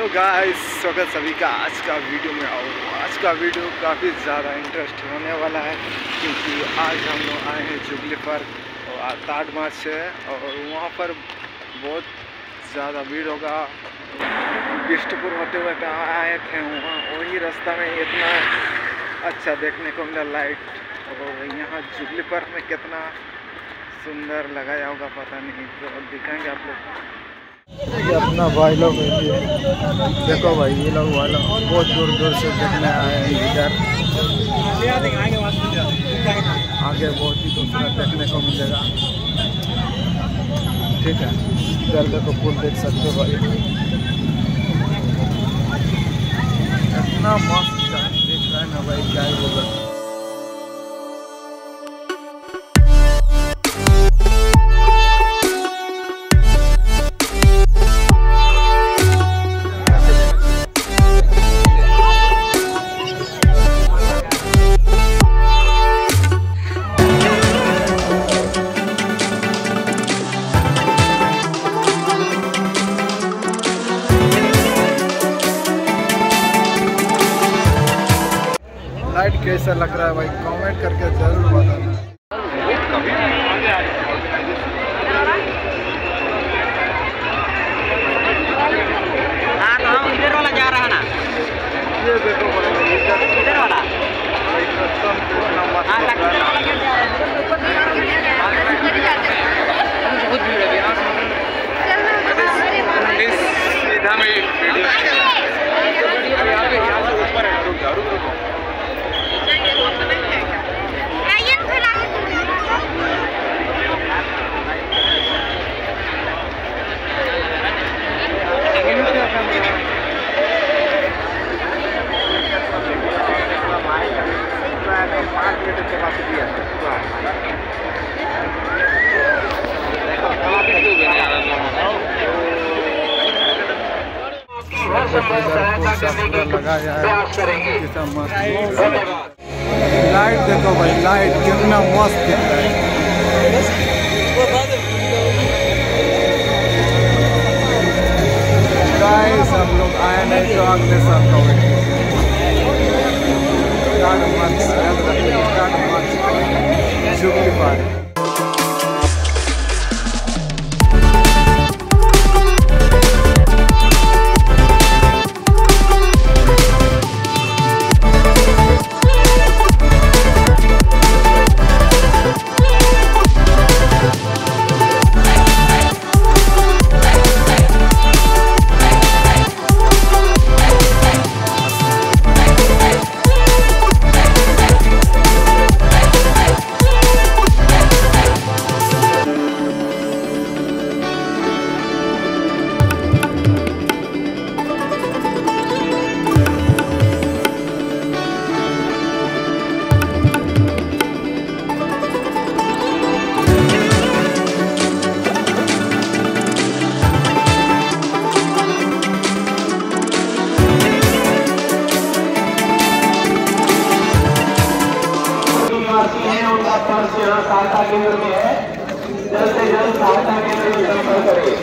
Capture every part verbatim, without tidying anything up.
Guys, स्वागत सभी का आज का वीडियो में। और आज का वीडियो काफ़ी ज़्यादा इंटरेस्ट होने वाला है क्योंकि आज हम लोग आए हैं जुबली पर और आज आठ मार्च है और वहाँ पर बहुत ज़्यादा भीड़ होगा। बिष्टपुर होते हुए आए थे, वहाँ वही रास्ता में इतना अच्छा देखने को मिला लाइट। और यहाँ जुबली पार्क में कितना सुंदर लगाया होगा पता नहीं, तो अब दिखाएंगे आप लोग। ये अपना भाई लोग देखो भाई, ये लोग भाई लोग बहुत दूर दूर से देखने आए हैं इधर। आगे बहुत ही खूबसूरत देखने को मिलेगा, ठीक है। इधर देखो पुल देख सकते हो भाई, इतना मस्त दिख रहा है ना भाई, क्या ही बोला। लाइट कैसा लग रहा है भाई, कमेंट करके जरूर बताना। हाँ तो हम इधर वाला जा रहा है ना, ये देखो भाई, इधर वाला बहुत भीड़ है यहाँ सीधा में ऊपर है। रुक जाओ, रुक रुको लगाया है। लाइट देखो भाई, लाइट कितना मस्त दिख रहा है। गाइस हम लोग आए नहीं तो अगले साल का वेट जुबली पार्क। उनका पर्स यहाँ सहायता केंद्र में है, जल्द से जल्द सहायता केंद्र में संपर्क करें।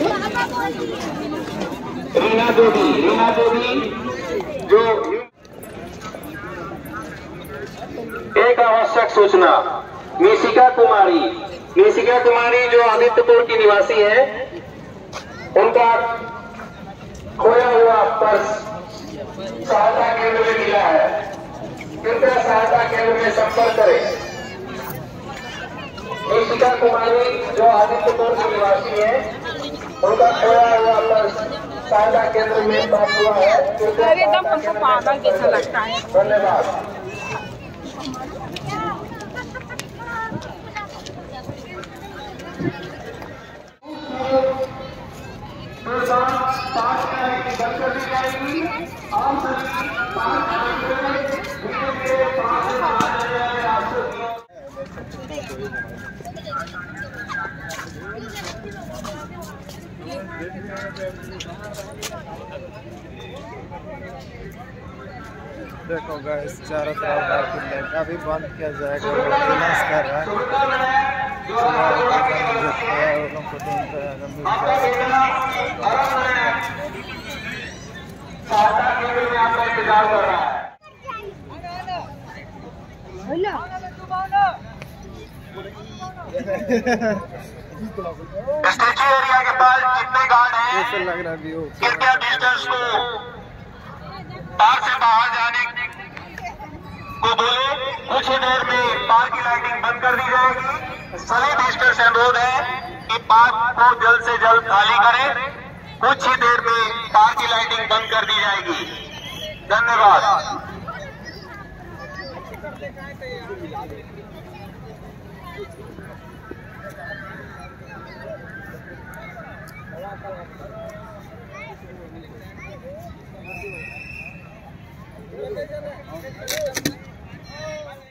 रीना देवी, रीना देवी जो एक आवश्यक सूचना, निशिका कुमारी, निशिका कुमारी जो आदित्यपुर की निवासी है, उनका खोया हुआ पर्स सहायता केंद्र में मिला है। कृपया सहायता केंद्र में संपर्क करें। निशिका कुमारी जो आदित्यपुर की निवासी है, उनका खोया हुआ पर्स सहायता केंद्र में प्राप्त हुआ है। एकदम हमको पागल जैसा लगता है। धन्यवाद। देखो गाइस, चारों तरफ लाइटिंग अभी बंद किया जाएगा, बैलेंस कर रहा है। सहायता केंद्र में आपका इंतजार कर रहा है। स्टैच्यू एरिया के पास जितने गार्ड हैं लग रहा है कृपया डिस्टेंस को पार्क से बाहर जाने को बोले। कुछ ही देर में पार्क की लाइटिंग बंद कर दी जाएगी। सभी विजिटर्स से अनुरोध है कि पार्क को जल्द से जल्द खाली करें। कुछ ही देर में पार्क की लाइटिंग बंद कर दी जाएगी। धन्यवाद। है।